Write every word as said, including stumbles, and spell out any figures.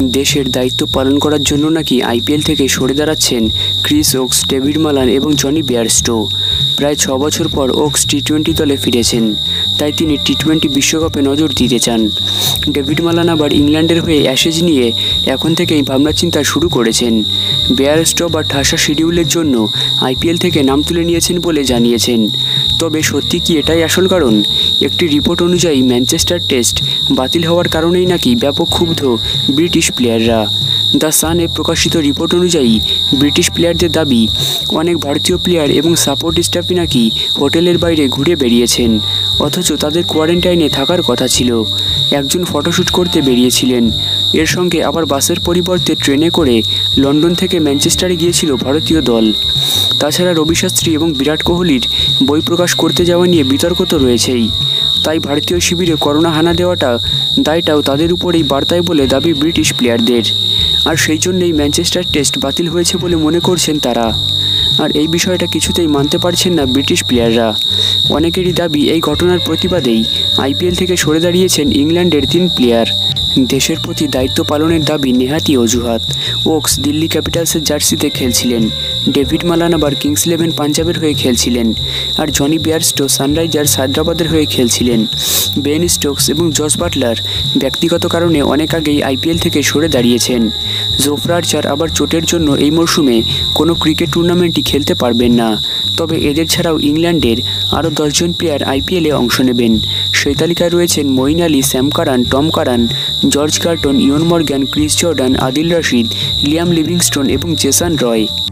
দেশের দায়িত্ব পালন করার জন্য নাকি আইপিএল থেকে সরে দাঁড়াচ্ছেন ক্রিস ওকস, ডেভিড মালান এবং জনি বেয়ারস্টো। প্রায় ছ বছর পর ওকস টি টোয়েন্টি দলে ফিরেছেন, তাই তিনি টি টোয়েন্টি বিশ্বকাপে নজর দিতে চান। ডেভিড মালান আবার ইংল্যান্ডের হয়ে অ্যাশেজ নিয়ে এখন থেকেই ভাবনা চিন্তা শুরু করেছেন। বেয়ারস্টো বা ঠাসা শিডিউলের জন্য আইপিএল থেকে নাম তুলে নিয়েছেন বলে জানিয়েছেন। তবে সত্যি কি এটাই আসল কারণ? একটি রিপোর্ট অনুযায়ী ম্যানচেস্টার টেস্ট বাতিল হওয়ার কারণেই নাকি ব্যাপক ক্ষুব্ধ ব্রিটিশ প্লেয়াররা। দ্য সানে প্রকাশিত রিপোর্ট অনুযায়ী ব্রিটিশ প্লেয়ারদের দাবি, অনেক ভারতীয় প্লেয়ার এবং সাপোর্ট স্টাফই নাকি হোটেলের বাইরে ঘুরে বেরিয়েছেন, অথচ তাদের কোয়ারেন্টাইনে থাকার কথা ছিল। একজন ফটোশ্যুট করতে বেরিয়েছিলেন, এর সঙ্গে আবার বাসের পরিবর্তে ট্রেনে করে লন্ডন থেকে ম্যানচেস্টারে গিয়েছিল ভারতীয় দল। তাছাড়া রবি শাস্ত্রী এবং বিরাট কোহলির বই প্রকাশ করতে যাওয়া নিয়ে বিতর্ক তো রয়েছেই। তাই ভারতীয় শিবিরে করোনা হানা দেওয়াটা দায়টাও তাদের উপরেই বার্তায় বলে দাবি ব্রিটিশ প্লেয়ারদের। আর সেই জন্যই ম্যানচেস্টার টেস্ট বাতিল হয়েছে বলে মনে করছেন তারা। আর এই বিষয়টা কিছুতেই মানতে পারছেন না ব্রিটিশ প্লেয়াররা। অনেকেরই দাবি, এই ঘটনার প্রতিবাদেই আইপিএল থেকে সরে দাঁড়িয়েছেন ইংল্যান্ডের তিন প্লেয়ার। দেশের প্রতি দায়িত্ব পালনের দাবি নেহাতি অজুহাত। ওকস দিল্লি ক্যাপিটালসের জার্সিতে খেলছিলেন, ডেভিড মালান আবার কিংস ইলেভেন পাঞ্জাবের হয়ে খেলছিলেন, আর জনি বেয়ারস্টো সানরাইজার্স হায়দ্রাবাদের হয়ে খেলছিলেন। বেন স্টোকস এবং জস বাটলার ব্যক্তিগত কারণে অনেক আগেই আইপিএল থেকে সরে দাঁড়িয়েছেন। জোফরা আর্চার আবার চোটের জন্য এই মরশুমে কোনো ক্রিকেট টুর্নামেন্টই খেলতে পারবেন না। তবে এদের ছাড়াও ইংল্যান্ডের আরও দশজন প্লেয়ার আইপিএলে অংশ নেবেন। সেই তালিকায় রয়েছেন Moeen Ali, Sam Curran, Tom Curran, George Garton, Eoin Morgan, Chris Jordan, Adil Rashid, Liam Livingstone এবং জেসন রয়।